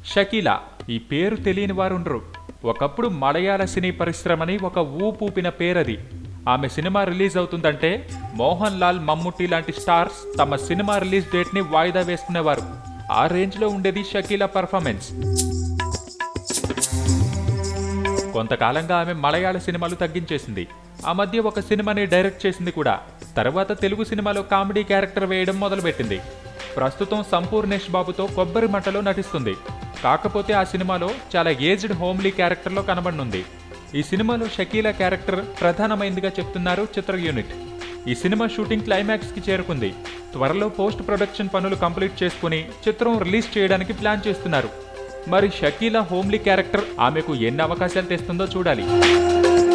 షకీలా ఈ పేరు తెలియని వారుండరు. ఒకప్పుడు మలయాళ సినీ పరిశ్రమని ఒక ఊపూపిన పేరది. ఆమె సినిమా రిలీజ్ అవుతుందంటే మోహన్ లాల్, మమ్ముట్టి లాంటి స్టార్స్ తమ సినిమా రిలీజ్ డేట్ ని వాయిదా వేసుకునేవారు. ఆ రేంజ్ లో ఉండేది షకీలా పర్ఫార్మెన్స్. కొంతకాలంగా ఆమె మలయాళ సినిమాలు తగ్గించేసింది. ఆ మధ్య ఒక సినిమాని డైరెక్ట్ చేసింది కూడా. తర్వాత తెలుగు సినిమాలో కామెడీ క్యారెక్టర్ వేయడం మొదలుపెట్టింది. ప్రస్తుతం సంపూర్ణేష్ బాబుతో కొబ్బరి మంటలో నటిస్తుంది. కాకపోతే ఆ సినిమాలో చాలా ఏజ్డ్ హోమ్లీ క్యారెక్టర్లో కనబడనుంది. ఈ సినిమాలో షకీలా క్యారెక్టర్ ప్రధానమైందిగా చెప్తున్నారు చిత్ర యూనిట్. ఈ సినిమా షూటింగ్ క్లైమాక్స్ కి చేరుకుంది. త్వరలో పోస్ట్ ప్రొడక్షన్ పనులు కంప్లీట్ చేసుకుని చిత్రం రిలీజ్ చేయడానికి ప్లాన్ చేస్తున్నారు. మరి షకీలా హోమ్లీ క్యారెక్టర్ ఆమెకు ఎన్ని అవకాశాలు తెస్తుందో చూడాలి.